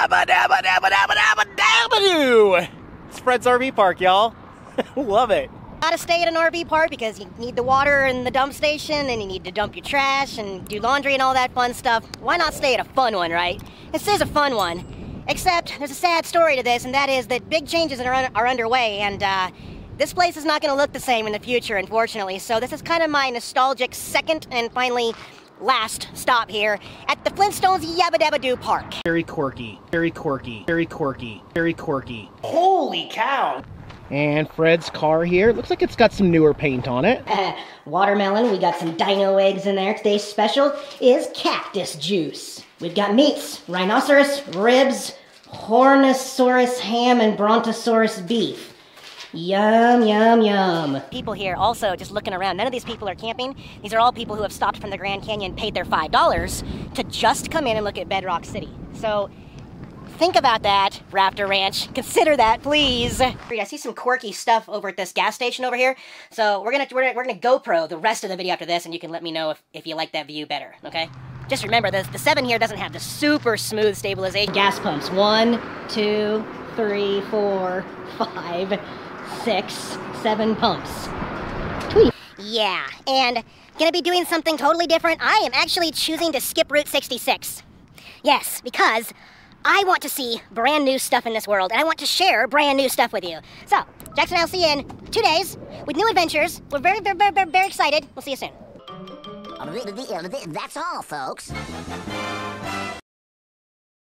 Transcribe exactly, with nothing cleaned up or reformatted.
Yabba dabba dabba dabba dabba dabba doo! It's Fred's R V park, y'all. Love it. Gotta stay at an R V park because you need the water and the dump station, and you need to dump your trash and do laundry and all that fun stuff. Why not stay at a fun one, right? This is a fun one. Except, there's a sad story to this, and that is that big changes are, un are underway, and uh, this place is not gonna look the same in the future, unfortunately. So this is kind of my nostalgic second and finally last stop here at the Flintstones Yabba Dabba Doo Park. Very quirky, very quirky, very quirky, very quirky. Holy cow! And Fred's car here, looks like it's got some newer paint on it. Uh, watermelon, we got some dino eggs in there. Today's special is cactus juice. We've got meats, rhinoceros, ribs, Hornosaurus ham, and Brontosaurus beef. Yum, yum, yum. People here also just looking around. None of these people are camping. These are all people who have stopped from the Grand Canyon, paid their five dollars to just come in and look at Bedrock City. So think about that, Raptor Ranch. Consider that, please. I see some quirky stuff over at this gas station over here. So we're gonna, we're gonna, we're gonna GoPro the rest of the video after this, and you can let me know if, if you like that view better, okay? Just remember, the, the seven here doesn't have the super smooth stabilization. Gas pumps, one, two, three, four, five, six, seven pumps. Tweet. Yeah, and gonna be doing something totally different. I am actually choosing to skip Route sixty-six. Yes, because I want to see brand new stuff in this world, and I want to share brand new stuff with you. So, Jackson, I'll see you in two days with new adventures. We're very, very, very, very excited. We'll see you soon. That's all, folks.